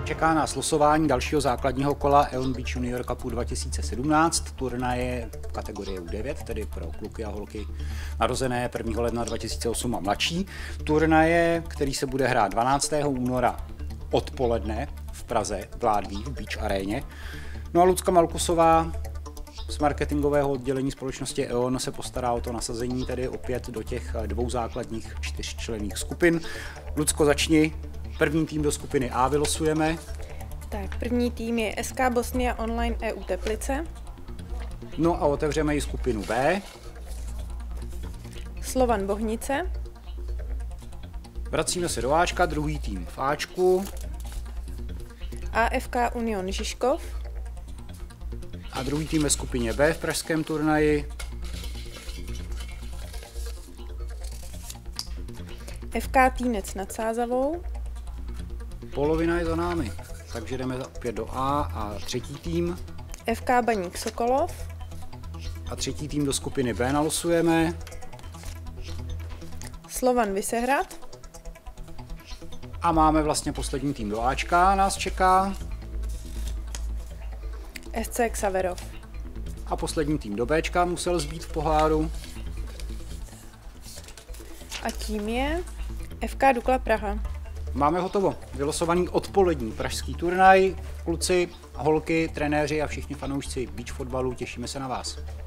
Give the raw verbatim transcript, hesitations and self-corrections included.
Čeká nás losování dalšího základního kola E O N Beach Junior Cupu dva tisíce sedmnáct, turnaje v kategorii U devět, tedy pro kluky a holky narozené prvního ledna dva tisíce osm a mladší. Turnaje, který se bude hrát dvanáctého února odpoledne v Praze v Ládví v Beach Aréně. No a Lucka Malkusová z marketingového oddělení společnosti E O N se postará o to nasazení tedy opět do těch dvou základních čtyřčlenných skupin. Lucko, začni. První tým do skupiny A vylosujeme. Tak, první tým je S K Bosnia Online E U Teplice. No a otevřeme i skupinu B. Slovan Bohnice. Vracíme se do Ačka, druhý tým v Ačku. A F K Union Žižkov. A druhý tým ve skupině B v pražském turnaji. F K Týnec nad Sázavou. Polovina je za námi, takže jdeme opět do A a třetí tým. F K Baník Sokolov. A třetí tým do skupiny B nalosujeme. Slovan Vysehrad. A máme vlastně poslední tým do Ačka, nás čeká. S C Xaverov. A poslední tým do Bčka musel zbýt v poháru. A tím je F K Dukla Praha. Máme hotovo. Vylosovaný odpolední pražský turnaj. Kluci, holky, trenéři a všichni fanoušci beach fotbalu, těšíme se na vás.